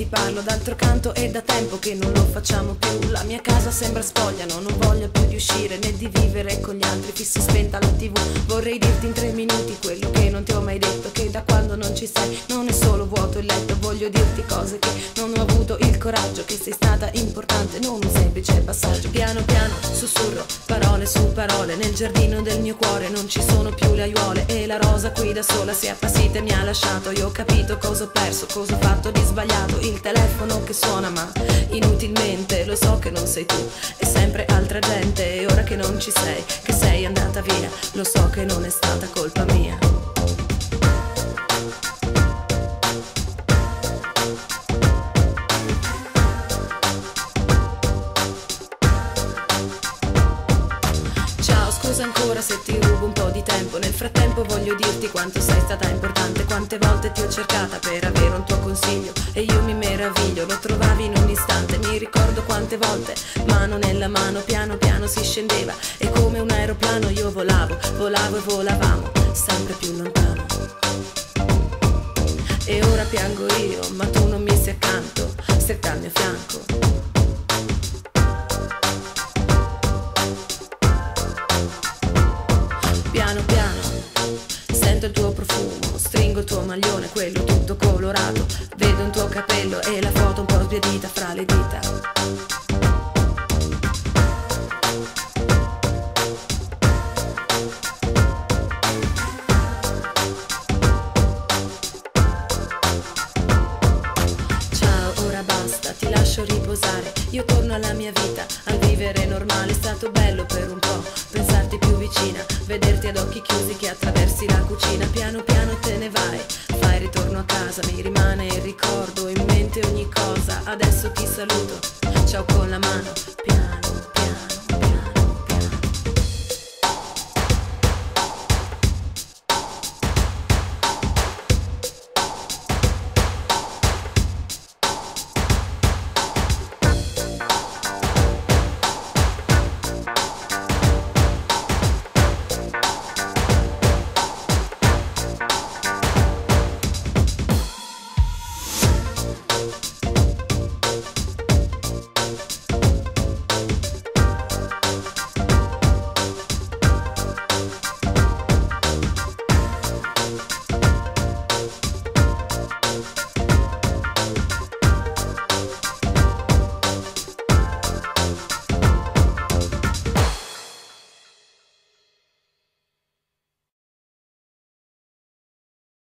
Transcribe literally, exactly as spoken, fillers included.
parlo, d'altro canto è da tempo che non lo facciamo più. La mia casa sembra spoglia, no, non voglio più di uscire né di vivere con gli altri. Fisso spenta la tv, vorrei dirti in tre minuti quello che non ti ho mai detto, che da quando non ci sei non è solo vuoto il letto. Voglio dirti cose che non ho avuto il coraggio, che sei stata importante, non un semplice passaggio. Piano piano sussurro, parole su parole, nel giardino del mio cuore non ci sono più le aiuole, e la rosa qui da sola si è appassita e mi ha lasciato. Io ho capito cosa ho perso, cosa ho fatto di sbagliato. Il telefono che suona ma inutilmente, lo so che non sei tu, è sempre altra gente. E ora che non ci sei, che sei andata via, lo so che non è stata colpa mia. Scusa ancora se ti rubo un po' di tempo, nel frattempo voglio dirti quanto sei stata importante. Quante volte ti ho cercata per avere un tuo consiglio e io mi meraviglio, lo trovavi in un istante. Mi ricordo quante volte, mano nella mano, piano piano si scendeva, e come un aeroplano io volavo, volavo e volavamo sempre più lontano. E ora piango io, ma tu non mi sei accanto, stretta al mio fianco. Piano piano sento il tuo profumo, stringo il tuo maglione, quello tutto colorato, vedo un tuo capello e la foto un po' sbiadita fra le dita. Ciao, ora basta, ti lascio riposare, io torno alla mia vita, al vivere normale. È stato bello per un po' pensarti più vicina, vederti ad occhi chiusi che attraversi la cucina. Piano piano te ne vai,